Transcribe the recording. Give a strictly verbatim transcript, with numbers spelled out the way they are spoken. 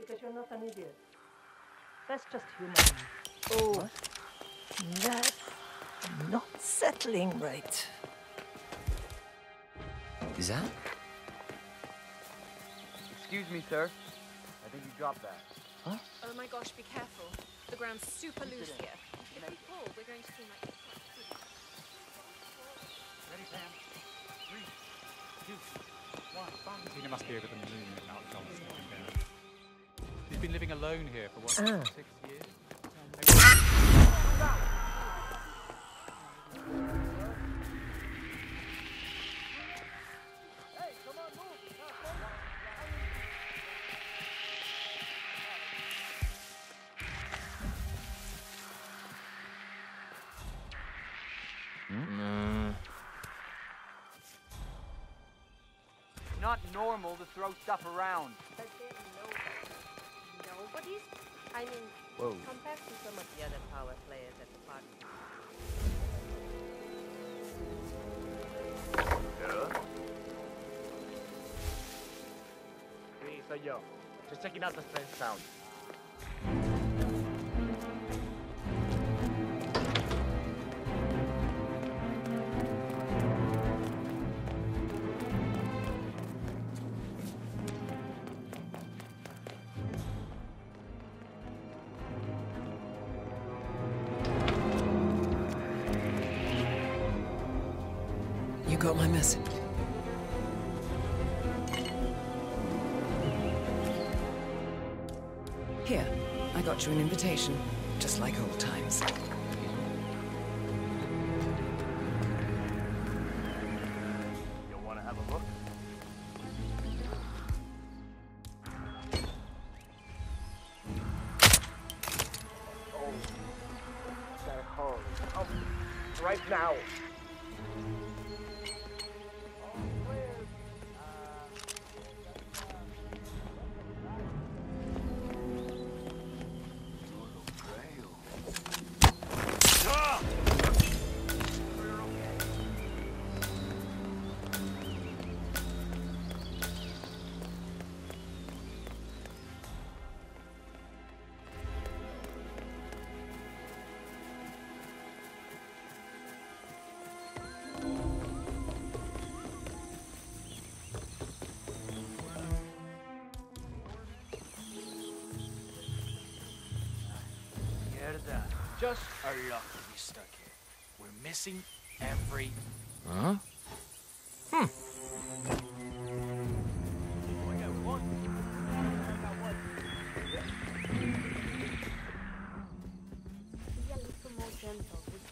because you're not an idiot. That's just human. Oh, what? That's not settling right. Is that? Excuse me, sir. I think you dropped that. Huh? Oh my gosh, be careful. The ground's super loose here. If we fall, we're going to seem like... Ready, Pam? Three, two, one, bang. Tina must be over the moon without John stepping down. He's been living alone here for what, Ah. six years? Mm. Not normal to throw stuff around. But they know that. Nobody's... I mean, Whoa. compared to some of the other power players at the party. Sí, soy yo. Just checking out the strange sound. You got my message. Here, I got you an invitation, just like old times. You want to have a look? Oh, that hole. Oh, right now. Just our luck to be stuck here. We're missing every... Huh? Hmm. Be a little more gentle with